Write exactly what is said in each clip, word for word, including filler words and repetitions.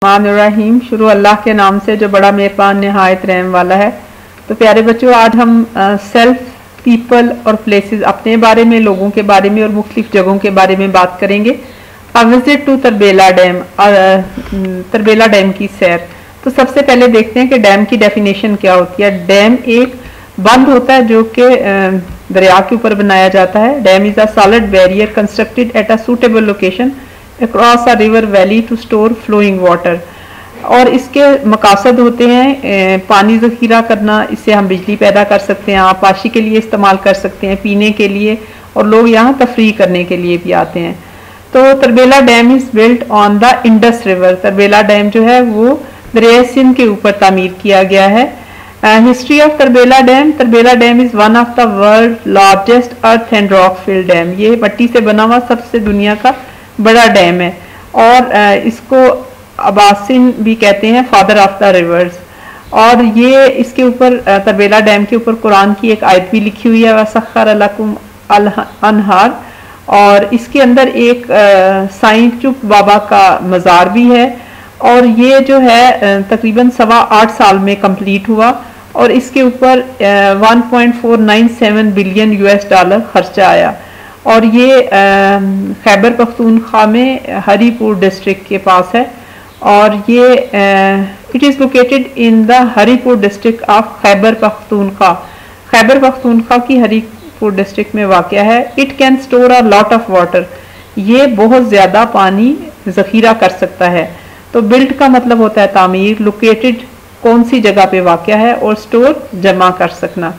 रहीम शुरू अल्लाह के नाम से जो बड़ा मेहरबान निहायत रहम वाला है। तो प्यारे बच्चों, आज हम सेल्फ, पीपल और प्लेसेस, अपने बारे में, लोगों के बारे में और मुख्तलिफ जगहों के बारे में बात करेंगे। A visit to Tarbela dam, Tarbela dam की सैर। तो सबसे पहले देखते हैं कि डैम की डेफिनेशन क्या होती है। डैम एक बंद होता है जो कि दरिया के ऊपर बनाया जाता है। Dam is a solid barrier constructed at a suitable location across a river valley to store flowing water. और इसके मकासद होते हैं पानी ज़ख़ीरा करना, इससे हम बिजली पैदा कर सकते हैं, आपाशी के लिए इस्तेमाल कर सकते हैं, पीने के लिए, और लोग यहाँ तफरीह करने के लिए भी आते हैं। तो Tarbela dam is built on the Indus river. Tarbela dam जो है वो दरिया सिंध के ऊपर तामीर किया गया है। History of Tarbela dam. Tarbela dam is one of the world largest earth and rock filled dam. ये मिट्टी से बना हुआ सबसे दुनिया का बड़ा डैम है, और इसको अबासिन भी कहते हैं, फादर ऑफ द रिवर्स। और ये इसके ऊपर, तरबेला डैम के ऊपर कुरान की एक आयत भी लिखी हुई है, वसख्खर लकुम अल अनहार। और इसके अंदर एक साईं चुप बाबा का मज़ार भी है, और ये जो है तकरीबन सवा आठ साल में कंप्लीट हुआ, और इसके ऊपर one point four nine seven billion US dollar खर्चा आया। और ये खैबर पख्तूनख्वा में हरीपुर डिस्ट्रिक्ट के पास है, और ये it is located in the Haripur district of Khyber Pakhtunkhwa. Khyber Pakhtunkhwa की हरीपुर डिस्ट्रिक्ट में वाक़या है। It can store a lot of water. ये बहुत ज़्यादा पानी ज़ख़ीरा कर सकता है। तो बिल्ट का मतलब होता है तामीर, लोकेटेड कौन सी जगह पे वाक़या है, और स्टोर जमा कर सकना।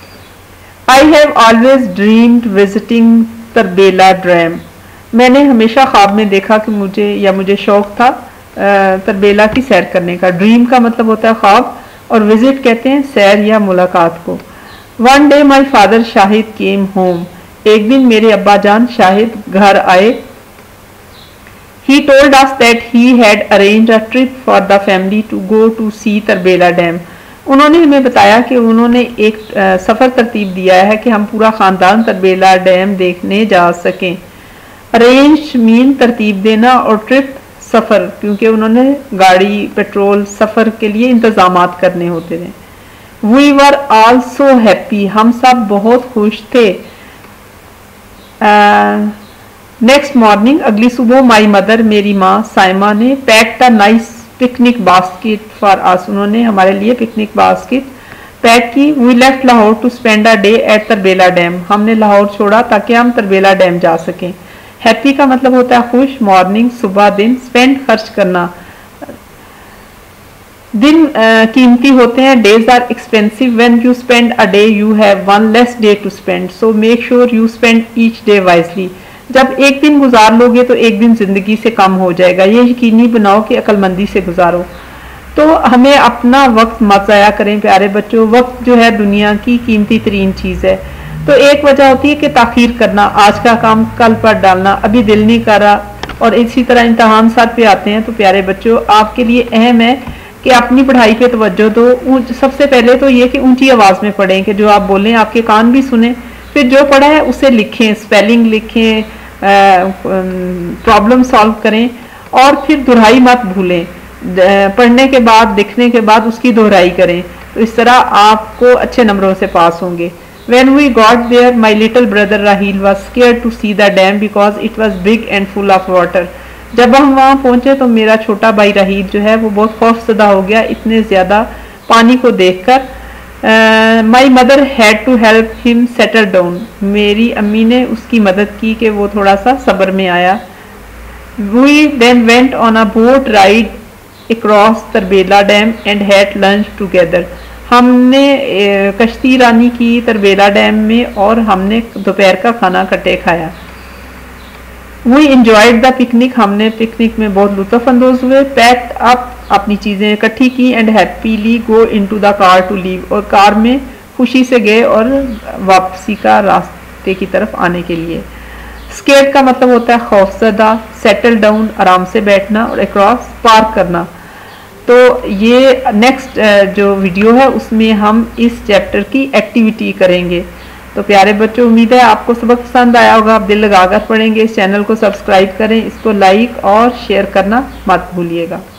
I have always dreamed visiting Tarbela dam. मैंने हमेशा ख्वाब में देखा कि मुझे या मुझे शौक था तरबेला की सैर करने का। ड्रीम का मतलब होता है ख्वाब, और विजिट कहते हैं सैर या मुलाकात को। One day my father Shahid came home. एक दिन मेरे अब्बा जान शाहिद घर आए। He told us that he had arranged a trip for the family to go to see Tarbela dam. उन्होंने हमें बताया कि उन्होंने एक सफ़र तरतीब दिया है कि हम पूरा ख़ानदान तरबेला डैम देखने जा सकें। अरेंज मीन तरतीब देना, और ट्रिप सफ़र, क्योंकि उन्होंने गाड़ी, पेट्रोल, सफ़र के लिए इंतज़ामात करने होते थे। We were all so happy. हम सब बहुत खुश थे। नेक्स्ट मॉर्निंग, अगली सुबह, माई मदर, मेरी माँ साइमा ने packed a nice picnic basket for us. उन्होंने हमारे लिए पिकनिक बास्केट पैक की। We left Lahore to spend a day at Tarbela dam. हमने लाहौर छोड़ा ताकि हम तरबेला डैम जा सकें। हैप्पी का मतलब होता है खुश, मॉर्निंग सुबह, दिन, स्पेंड खर्च करना। दिन कीमती होते हैं। Days are expensive. When you spend a day you have one less day to spend, so make sure you spend each day wisely. जब एक दिन गुजार लोगे तो एक दिन जिंदगी से कम हो जाएगा। ये यकीनी बनाओ कि अक्लमंदी से गुजारो। तो हमें अपना वक्त मत ज़ाया करें प्यारे बच्चों। वक्त जो है दुनिया की कीमती तरीन चीज़ है। तो एक वजह होती है कि ताख़ीर करना, आज का काम कल पर डालना, अभी दिल नहीं कर रहा। और इसी तरह इम्तहान साथ पे आते हैं। तो प्यारे बच्चों, आपके लिए अहम है कि अपनी पढ़ाई पे तवज्जो दो। सबसे पहले तो ये कि ऊँची आवाज़ में पढ़ें, कि जो आप बोलें आपके कान भी सुने। फिर जो पढ़ा है उसे लिखें, स्पेलिंग लिखें, प्रॉब्लम सॉल्व करें, और फिर दोहराई मत भूलें। पढ़ने के बाद, लिखने के बाद उसकी दोहराई करें। तो इस तरह आपको अच्छे नंबरों से पास होंगे। When we got there, my little brother Rahil was scared to see the dam because it was big and full of water. जब हम वहाँ पहुँचे तो मेरा छोटा भाई राहील जो है वो बहुत खौफजदा हो गया इतने ज़्यादा पानी को देखकर। My mother had to help him settle down. मेरी अम्मी ने उसकी मदद की कि वो थोड़ा सा सब्र में आया। We then went on a boat ride across Tarbela dam and had lunch together. हमने कश्ती रानी की तरबेला डैम में, और हमने दोपहर का खाना इकट्ठे खाया। We enjoyed the picnic. हमने पिकनिक में बहुत लुत्फ अंदोज हुए। पैक्ड अप, अपनी चीज़ें इकट्ठी की। And happily go into the car to leave. और कार में खुशी से गए और वापसी का रास्ते की तरफ आने के लिए। स्केर्ड का मतलब होता है खौफजदा। सेटल डाउन, आराम से बैठना, और अक्रॉस, पार करना। तो ये नेक्स्ट जो वीडियो है उसमें हम इस चैप्टर की एक्टिविटी करेंगे। तो प्यारे बच्चों, उम्मीद है आपको सबक पसंद आया होगा। आप दिल लगाकर पढ़ेंगे। इस चैनल को सब्सक्राइब करें, इसको लाइक और शेयर करना मत भूलिएगा।